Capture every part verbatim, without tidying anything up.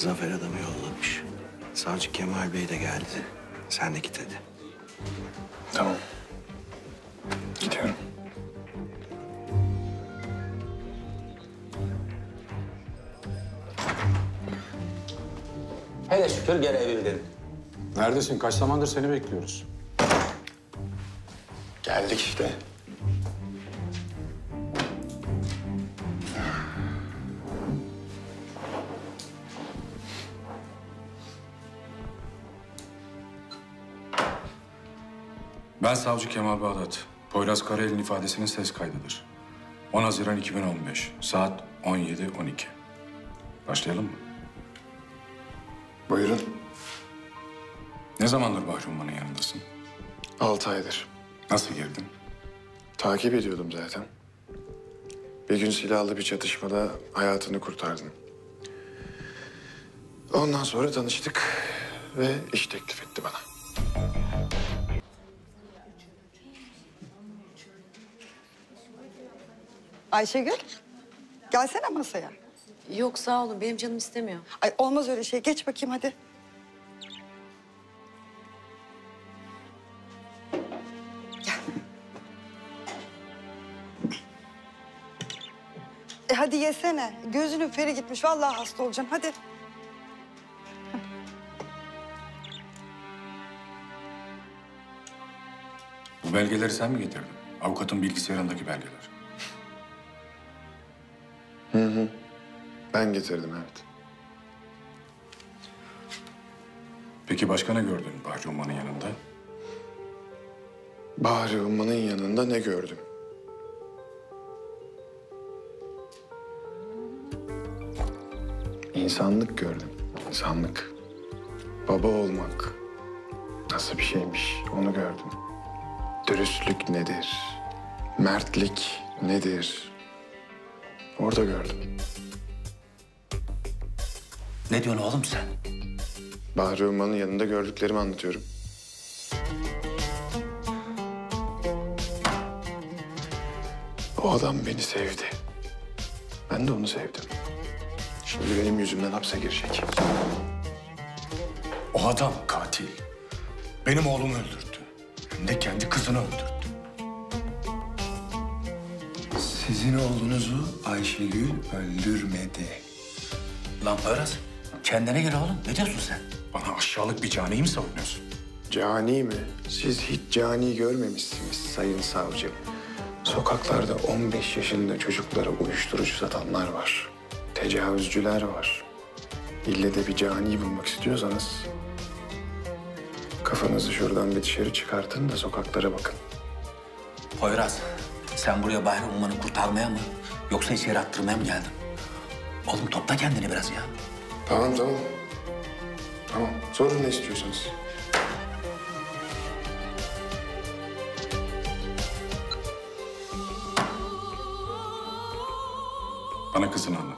Zafer adamı yollamış. Savcı Kemal Bey de geldi. Sen de git hadi. Tamam. Gidiyorum. Hele şükür gelebildin. Neredesin? Kaç zamandır seni bekliyoruz. Geldik işte. Ben savcı Kemal Bağdat. Poyraz Karayel'in ifadesinin ses kaydıdır. on Haziran iki bin on beş, saat on yedi on iki. Başlayalım mı? Buyurun. Ne zamandır Bahri Umman'ın yanındasın? Altı aydır. Nasıl girdin? Takip ediyordum zaten. Bir gün silahlı bir çatışmada hayatını kurtardım. Ondan sonra tanıştık ve iş teklif etti bana. Ayşegül, gelsene masaya. Yok sağ olun, benim canım istemiyor. Ay olmaz öyle şey. Geç bakayım hadi. Gel. E hadi yesene. Gözünün feri gitmiş. Vallahi hasta olacaksın. Hadi. Bu belgeleri sen mi getirdin? Avukatın bilgisayarındaki belgeler. Hı hı. Ben getirdim, evet. Peki başka ne gördün Bahri Umman'ın yanında? Bahri Umman'ın yanında ne gördüm? İnsanlık gördüm, insanlık. Baba olmak nasıl bir şeymiş, onu gördüm. Dürüstlük nedir? Mertlik nedir? Orada gördüm. Ne diyorsun oğlum sen? Bahri Umman'ın yanında gördüklerimi anlatıyorum. O adam beni sevdi. Ben de onu sevdim. Şimdi benim yüzümden hapse girecek. O adam katil. Benim oğlumu öldürdü. Hem de kendi kızını öldürdü. Sizin oğlunuzu Ayşegül öldürmedi. Lan Poyraz, kendine gel oğlum. Ne diyorsun sen? Bana aşağılık bir caniyi mi savunuyorsun? Cani mi? Siz hiç cani görmemişsiniz sayın savcım. Sokaklarda on beş yaşında çocuklara uyuşturucu satanlar var. Tecavüzcüler var. İlle de bir cani bulmak istiyorsanız... kafanızı şuradan bir dışarı çıkartın da sokaklara bakın. Poyraz, sen buraya Bahri Umman'ı kurtarmaya mı yoksa içeri attırmaya mı geldin? Oğlum topla kendini biraz ya. Tamam, tamam. Tamam, sorun ne istiyorsanız. Bana kızını anlat.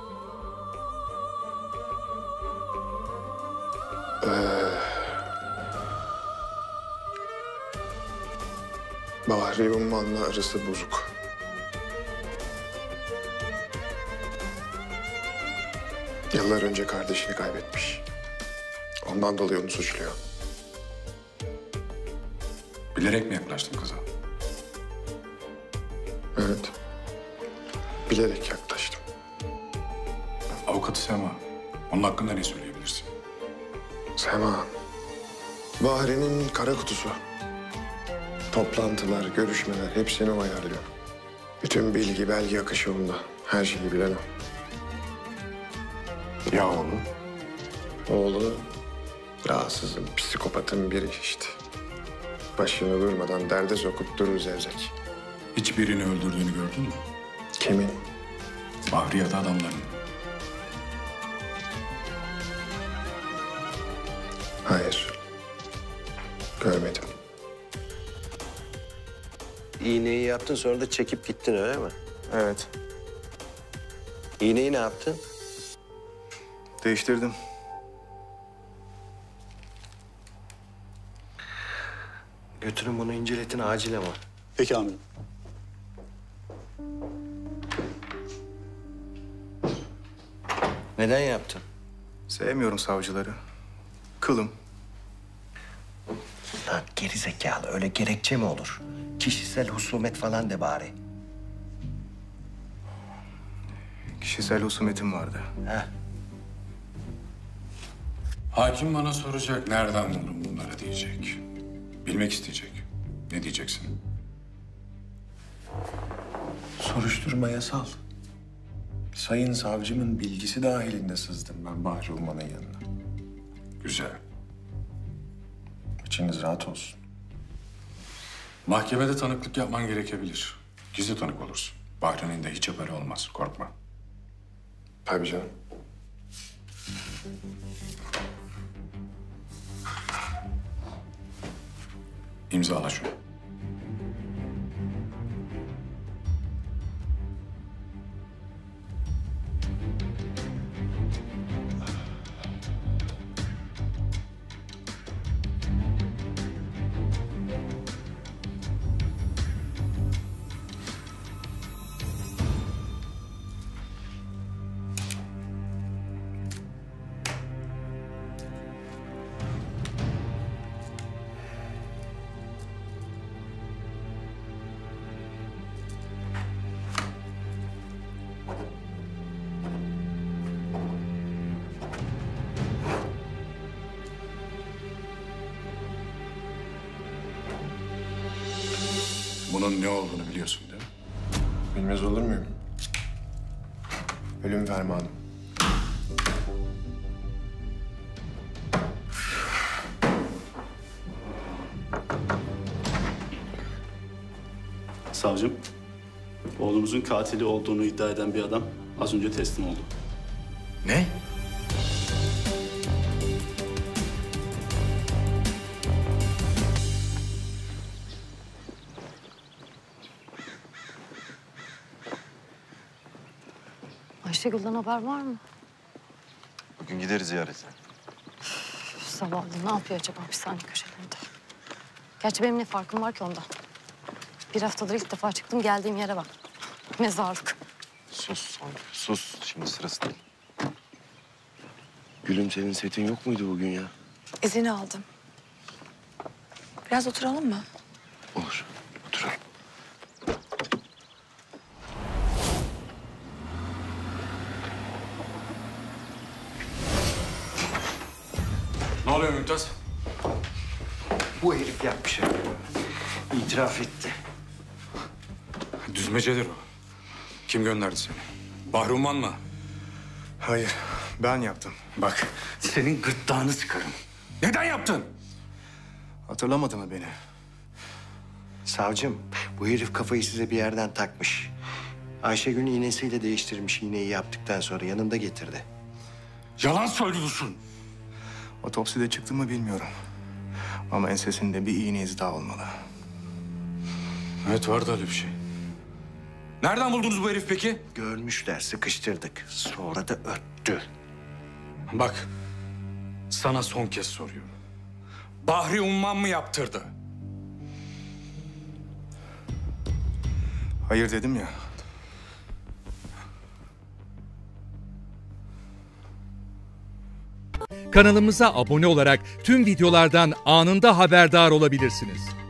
Bahri Umman'la arası bozuk. Yıllar önce kardeşini kaybetmiş. Ondan dolayı onu suçluyor. Bilerek mi yaklaştın kıza? Evet. Bilerek yaklaştım. Avukatı Sema. Onun hakkında ne söyleyebilirsin? Sema. Bahri'nin kara kutusu. Toplantılar, görüşmeler hepsini o ayarlıyor. Bütün bilgi, belge akışı onda. Her şeyi bilen o. Ya oğlu? Oğlu rahatsızın, psikopatın biri işte. Başını durmadan derde sokup durur zevzek. Hiçbirini öldürdüğünü gördün mü? Kimin? Bahri ya da adamların. Hayır. Görmedim. İğneyi yaptın sonra da çekip gittin öyle mi? Evet. İğneyi ne yaptın? Değiştirdim. Götürün bunu inceletin acil ama. Peki amirim. Neden yaptın? Sevmiyorum savcıları. Kılım. Lan gerizekalı öyle gerekçe mi olur? Kişisel husumet falan de bari. Kişisel husumetim vardı. Heh. Hakim bana soracak, nereden buldun bunları diyecek. Bilmek isteyecek. Ne diyeceksin? Soruşturma yasal. Sayın savcımın bilgisi dahilinde sızdım ben Bahri Umman'ın yanına. Güzel. İçiniz rahat olsun. Mahkemede tanıklık yapman gerekebilir. Gizli tanık olursun. Bahri'nin de hiç haberi olmaz, korkma. Tabii canım. İmzala şunu. Bunun ne olduğunu biliyorsun değil mi? Bilmez olur muyum? Ölüm fermanı. Savcım, oğlumuzun katili olduğunu iddia eden bir adam az önce teslim oldu. Ne? Ayşegül'den haber var mı? Bugün gideriz ziyarete. Üf, zavallı ne yapıyor acaba hapishane köşelerinde? Gerçi benim ne farkım var ki ondan. Bir haftadır ilk defa çıktım geldiğim yere bak. Mezarlık. Sus, sus. Şimdi sırası değil. Gülüm senin setin yok muydu bugün ya? İzin aldım. Biraz oturalım mı? Olur, oturalım. Ne oluyor Mümtaz? Bu herif yapmış ya. İtiraf etti. Düzmecedir o. Kim gönderdi seni? Bahri Umman mı? Hayır, ben yaptım. Bak, senin gırtlağını sıkarım. Neden yaptın? Hatırlamadı mı beni? Savcım, bu herif kafayı size bir yerden takmış. Ayşegül'ün iğnesiyle değiştirmiş iğneyi yaptıktan sonra yanında getirdi. Yalan söylüyorsun. Otopside çıktı mı bilmiyorum. Ama ensesinde bir iğne izi daha olmalı. Evet, vardı öyle bir şey. Nereden buldunuz bu herif peki? Görmüşler, sıkıştırdık. Sonra da öttü. Bak, sana son kez soruyorum. Bahri Umman mı yaptırdı? Hayır dedim ya. Kanalımıza abone olarak tüm videolardan anında haberdar olabilirsiniz.